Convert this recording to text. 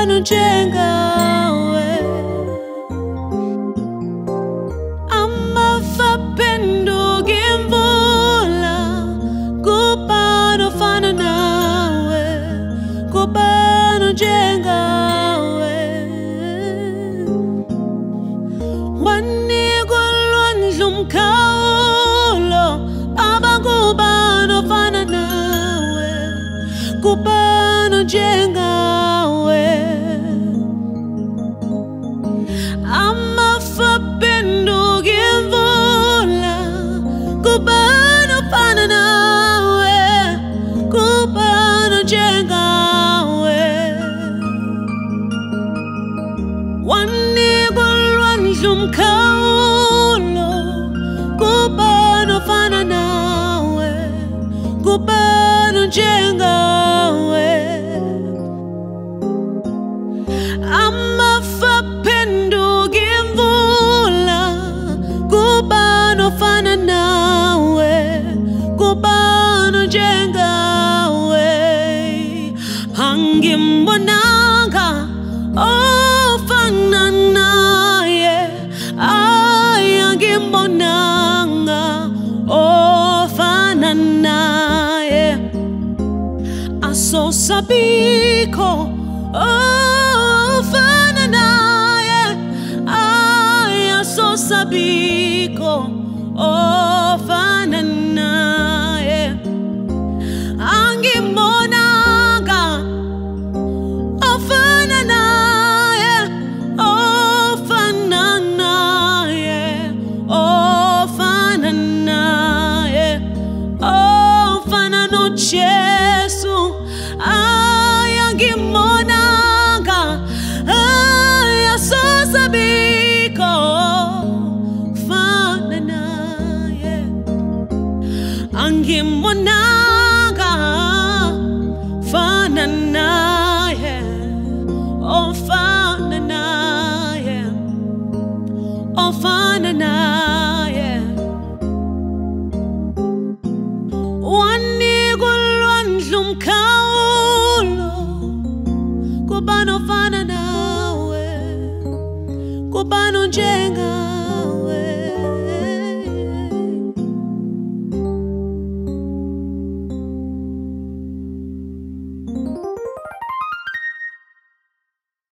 kubano njengawe. Amafa pendo gemvula, kubano fana nawe, kubano njengawe. Wanigulwa ndlumkhawulo, abangubano fana nawe, kubano njengawe. Amafa pendo gemvula, kubano fana nawe, kubano njengawe. Wanigulwa ndlumkhawulo, kubano fana nawe, kubano njengawe. Amafa pendo gemvula, kubano fana nawe, kubano njengawe. Angimbonanga ofana naye, angimbonanga ofana naye. Asosabiko ofana naye, asosabiko ofana naye. Angimbonanga ofana naye, ofana naye, ofana naye, ofana no Jesu. Angimbonanga asosabiko ofana naye. Angimbonanga ofana naye, ofana naye, ofana naye. Wanigulwa ndlumkhawulo, kubano fana nawe, kubano njengawe.